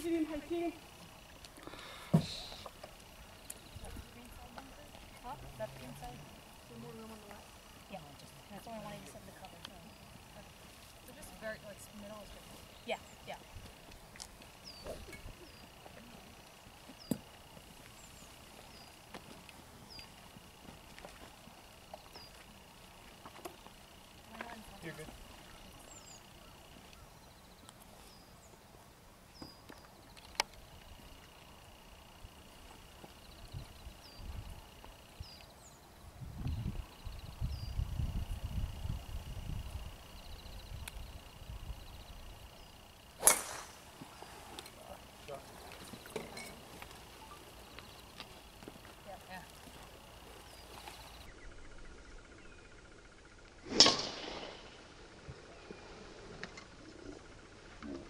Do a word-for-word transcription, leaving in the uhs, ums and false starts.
수진 화이팅! Huh? That inside? The more room on the left? Yeah, just, that's only one eighty-seven to cover, so. They're just very, like, middle is good. Yeah, yeah. You're good.